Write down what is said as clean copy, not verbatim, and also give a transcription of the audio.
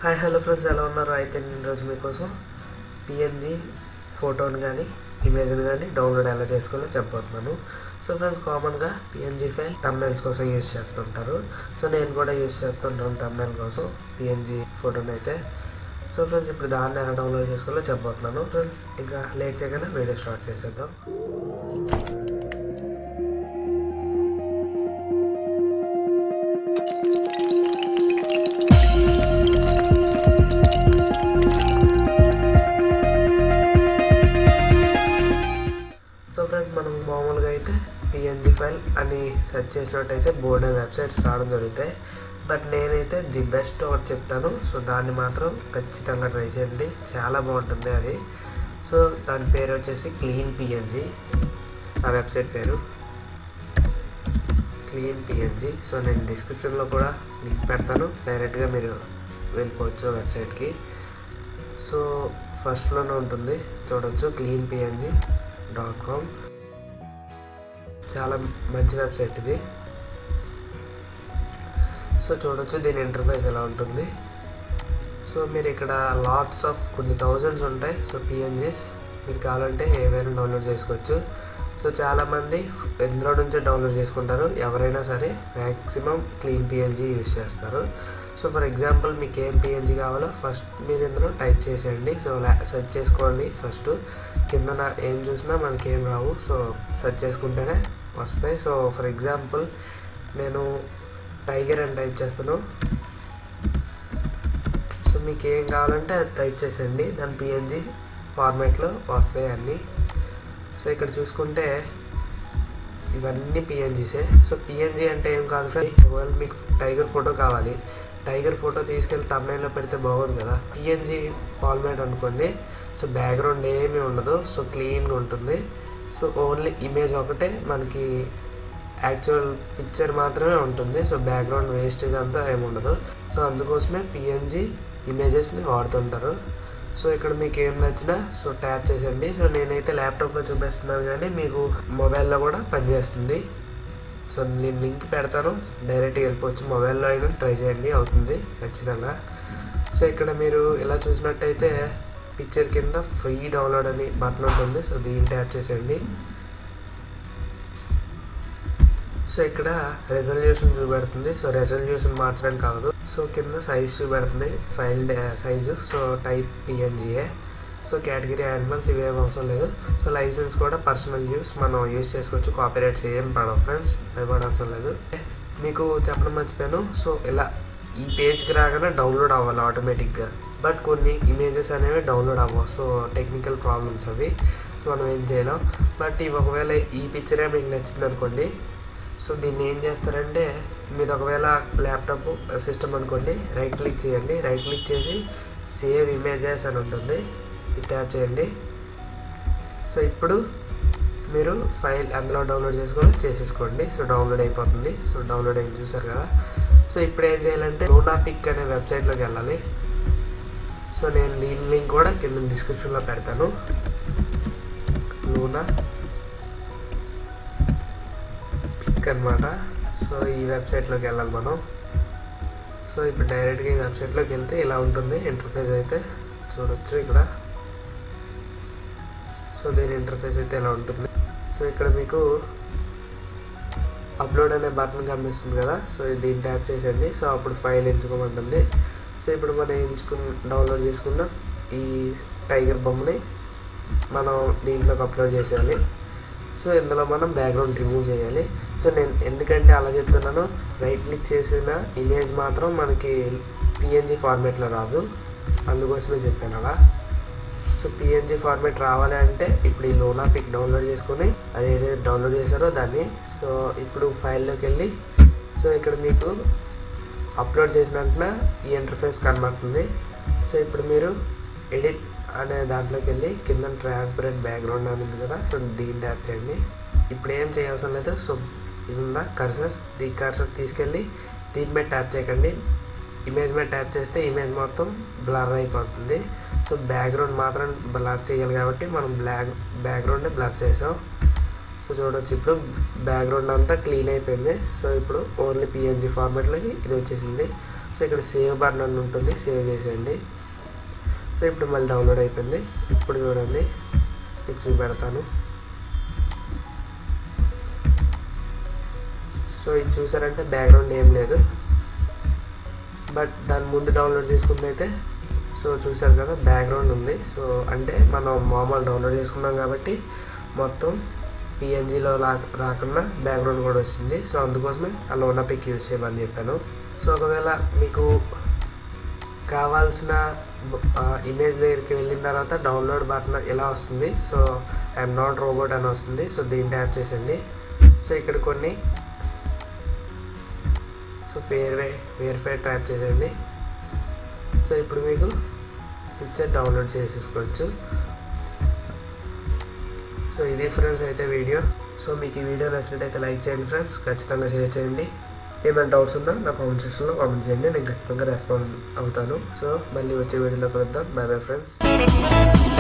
Hi hello friends, ఎలా ఉన్నారు? అయితే నేను ఈరోజు మీకోసం పిఎన్జీ ఫోటోని కానీ ఇమేజ్ని కానీ డౌన్లోడ్ ఎలా చేసుకోవాలో చెప్పబోతున్నాను. సో ఫ్రెండ్స్, కామన్గా పిఎన్జీ ఫైల్ థంబ్నెయిల్స్ కోసం యూజ్ చేస్తుంటారు. సో నేను కూడా యూజ్ చేస్తుంటాను థంబ్నెయిల్ కోసం పిఎన్జీ ఫోటోని అయితే. సో ఫ్రెండ్స్, ఇప్పుడు దాన్ని ఎలా డౌన్లోడ్ చేసుకోవాలో చెప్పబోతున్నాను. ఫ్రెండ్స్, ఇంకా లేట్ చేయకుండా వీడియో స్టార్ట్ చేసేద్దాం. మనం మామూలుగా అయితే పిఎన్జీ ఫైల్ అని సెర్చ్ చేసినట్టయితే బోర్డ్ వెబ్సైట్స్ రావడం జరుగుతాయి. బట్ నేనైతే ది బెస్ట్ ఒకటి చెప్తాను. సో దాన్ని మాత్రం ఖచ్చితంగా ట్రై చేయండి, చాలా బాగుంటుంది అది. సో దాని పేరు వచ్చేసి క్లీన్ పిఎన్జీ, ఆ వెబ్సైట్ పేరు క్లీన్ పిఎన్జీ. సో నేను డిస్క్రిప్షన్లో కూడా లింక్ పెడతాను, డైరెక్ట్గా మీరు వెళ్ళిపోవచ్చు వెబ్సైట్కి. సో ఫస్ట్లోనే ఉంటుంది, చూడవచ్చు cleanpng.com. చాలా మంచి వెబ్సైట్ ఇది. సో చూడొచ్చు దీని ఇంటర్ఫేస్ ఎలా ఉంటుంది. సో మీరు ఇక్కడ లాట్స్ ఆఫ్ కొన్ని థౌజండ్స్ ఉంటాయి. సో పిఎన్జీస్ మీరు కావాలంటే ఏవైనా డౌన్లోడ్ చేసుకోవచ్చు. సో చాలామంది ఇందులో నుంచే డౌన్లోడ్ చేసుకుంటారు. ఎవరైనా సరే మ్యాక్సిమం క్లీన్ పిఎన్జీ యూజ్ చేస్తారు. సో ఫర్ ఎగ్జాంపుల్ మీకు ఏం పిఎన్జీ కావాలో ఫస్ట్ మీరు ఇందులో టైప్ చేసేయండి. సో సెర్చ్ చేసుకోండి. ఫస్ట్ కింద ఏం చూసినా మనకి ఏం రావు, సో సెర్చ్ చేసుకుంటేనే వస్తాయి. సో ఫర్ ఎగ్జాంపుల్ నేను టైగర్ అని టైప్ చేస్తాను. సో మీకు ఏం కావాలంటే అది టైప్ చేసేయండి, దాని పిఎన్జీ ఫార్మాట్లో వస్తాయి అన్నీ. సో ఇక్కడ చూసుకుంటే ఇవన్నీ పిఎన్జీసే. సో పిఎన్జీ అంటే ఏం కాదు ఫ్రెండ్స్, ఒకవేళ మీకు టైగర్ ఫోటో కావాలి, టైగర్ ఫోటో తీసుకెళ్ళి థంబ్నెయిల్లో పెడితే బాగోదు కదా. పిఎన్జీ ఫార్మాట్ అనుకోండి. సో బ్యాక్గ్రౌండ్ ఏమీ ఉండదు, సో క్లీన్గా ఉంటుంది. సో ఓన్లీ ఇమేజ్ ఒకటే మనకి యాక్చువల్ పిక్చర్ మాత్రమే ఉంటుంది. సో బ్యాక్గ్రౌండ్ వేస్టేజ్ అంతా ఏమి ఉండదు. సో అందుకోసమే పిఎన్జీ ఇమేజెస్ని వాడుతుంటారు. సో ఇక్కడ మీకు ఏం నచ్చినా సో ట్యాప్ చేసేయండి. సో నేనైతే ల్యాప్టాప్లో చూపిస్తున్నాను, కానీ మీకు మొబైల్లో కూడా పనిచేస్తుంది. సో నేను లింక్ పెడతాను, డైరెక్ట్గా వెళ్ళిపోవచ్చు. మొబైల్లో అయినా ట్రై చేయండి, అవుతుంది ఖచ్చితంగా. సో ఇక్కడ మీరు ఇలా చూసినట్టయితే పిక్చర్ కింద ఫ్రీ డౌన్లోడ్ అని బటన్ ఉంటుంది. సో దీన్ని ట్యాప్ చేసేయండి. సో ఇక్కడ రెజల్యూషన్ చూపెడుతుంది. సో రెజల్యూషన్ మార్చడం కాదు. సో కింద సైజ్ చూపెడుతుంది, ఫైల్ సైజు. సో టైప్ పిఎన్జీఏ. సో కేటగిరీ యానిమల్స్ ఇవేం అవసరం లేదు. సో లైసెన్స్ కూడా పర్సనల్ యూస్ మనం యూస్ చేసుకోవచ్చు. కాపీరైట్స్ ఏం పడవు ఫ్రెండ్స్, అవి పడవసరం లేదు. మీకు చెప్పడం మర్చిపోయాను. సో ఇలా ఈ పేజ్కి రాగానే డౌన్లోడ్ అవ్వాలి ఆటోమేటిక్గా. బట్ కొన్ని ఇమేజెస్ అనేవి డౌన్లోడ్ అవ్వవు. సో టెక్నికల్ ప్రాబ్లమ్స్ అవి. సో మనం ఏం చేయలేం. బట్ ఒకవేళ ఈ పిక్చరే మీకు నచ్చింది అనుకోండి, సో దీన్ని ఏం చేస్తారంటే మీరు ఒకవేళ ల్యాప్టాప్ సిస్టమ్ అనుకోండి, రైట్ క్లిక్ చేయండి. రైట్ క్లిక్ చేసి సేవ్ ఇమేజెస్ అని ఉంటుంది, ఇది ట్యాప్ చేయండి. సో ఇప్పుడు మీరు ఫైల్ అందులో డౌన్లోడ్ చేసేసుకోండి. సో డౌన్లోడ్ అయిపోతుంది. సో డౌన్లోడ్ అయింది చూసారు కదా. సో ఇప్పుడు ఏం చేయాలంటే లూనాపిక్ అనే వెబ్సైట్లోకి వెళ్ళాలి. సో నేను దీని లింక్ కూడా కింద డిస్క్రిప్షన్లో పెడతాను. లూనా పిక్ అనమాట. సో ఈ వెబ్సైట్లోకి వెళ్ళాలి మనం. సో ఇప్పుడు డైరెక్ట్గా ఈ వెబ్సైట్లోకి వెళ్తే ఇలా ఉంటుంది ఇంటర్ఫేస్ అయితే, చూడొచ్చు ఇక్కడ. సో దీని ఇంటర్ఫేస్ అయితే ఇలా ఉంటుంది. సో ఇక్కడ మీకు అప్లోడ్ అనే బటన్ కనిపిస్తుంది కదా. సో దీన్ని ట్యాప్ చేసేయండి. సో అప్పుడు ఫైల్ ఎంచుకోమంటుంది. సో ఇప్పుడు మనం డౌన్లోడ్ చేసుకున్న ఈ టైగర్ బొమ్మని మనం దీంట్లోకి అప్లోడ్ చేసేయాలి. సో ఇందులో మనం బ్యాక్గ్రౌండ్ రిమూవ్ చేయాలి. సో నేను ఎందుకంటే అలా చెప్తున్నాను, రైట్ క్లిక్ చేసిన ఇమేజ్ మాత్రం మనకి పిఎన్జీ ఫార్మాట్లో రాదు, అందుకోసమే చెప్పాను అలా. సో పిఎన్జీ ఫార్మాట్ రావాలి అంటే ఇప్పుడు ఈ లూనాపిక్ డౌన్లోడ్ చేసుకొని అది ఏదైతే డౌన్లోడ్ చేశారో దాన్ని. సో ఇప్పుడు ఫైల్లోకి వెళ్ళి సో ఇక్కడ మీకు అప్లోడ్ చేసిన వెంటనే ఈ ఇంటర్ఫేస్ కనబడుతుంది. సో ఇప్పుడు మీరు ఎడిట్ అనే దాంట్లోకి వెళ్ళి కింద ట్రాన్స్పరెంట్ బ్యాక్గ్రౌండ్ అని ఉంది కదా. సో దీన్ని ట్యాప్ చేయండి. ఇప్పుడు ఏం చేయవసరం లేదు. సో ఇది ఉందా కర్సర్, ఈ కర్సర్ తీసుకెళ్ళి దీని మీద ట్యాప్ చేయకండి, ఇమేజ్ మీద ట్యాప్ చేస్తే ఇమేజ్ మొత్తం బ్లర్ అయిపోతుంది. సో బ్యాక్గ్రౌండ్ మాత్రం బ్లర్ చేయాలి కాబట్టి మనం బ్యాక్గ్రౌండ్ని బ్లర్ చేసాం. సో చూడొచ్చు ఇప్పుడు బ్యాక్గ్రౌండ్ అంతా క్లీన్ అయిపోయింది. సో ఇప్పుడు ఓన్లీ పిఎన్జీ ఫార్మాట్లోకి ఇది వచ్చేసింది. సో ఇక్కడ సేవ్ బటన్ అని ఉంటుంది, సేవ్ చేసేయండి. సో ఇప్పుడు మళ్ళీ డౌన్లోడ్ అయిపోయింది. ఇప్పుడు చూడండి మీకు చూపెడతాను. సో ఇది చూసారంటే బ్యాక్గ్రౌండ్ ఏం లేదు, బట్ దాని ముందు డౌన్లోడ్ చేసుకుంది అయితే సో చూసారు కదా బ్యాక్గ్రౌండ్ ఉంది. సో అంటే మనం మామూలు డౌన్లోడ్ చేసుకున్నాం కాబట్టి మొత్తం పిఎన్జిలో రాకుండా బ్యాక్గ్రౌండ్ కూడా వచ్చింది. సో అందుకోసమే అలా ఉన్న పిక్ యూజ్ చేయమని చెప్పాను. సో ఒకవేళ మీకు కావాల్సిన ఇమేజ్ దగ్గరికి వెళ్ళిన తర్వాత డౌన్లోడ్ బటన్ ఇలా వస్తుంది. సో ఐఎమ్ నాట్ రోబోట్ అని వస్తుంది. సో దీన్ని ట్యాప్ చేసేయండి. సో ఇక్కడ కొన్ని సో వేరిఫై ట్యాప్ చేసేయండి. సో ఇప్పుడు మీకు పిక్చర్ డౌన్లోడ్ చేసేసుకోవచ్చు. సో ఇది ఫ్రెండ్స్ అయితే వీడియో. సో మీకు ఈ వీడియో నచ్చినట్టయితే లైక్ చేయండి ఫ్రెండ్స్, ఖచ్చితంగా షేర్ చేయండి. ఏమైనా డౌట్స్ ఉన్నా నా కామెంట్ సెక్షన్లో కామెంట్ చేయండి, నేను ఖచ్చితంగా రెస్పాండ్ అవుతాను. సో మళ్ళీ వచ్చే వీడియోలో కలుద్దాం. Bye bye friends.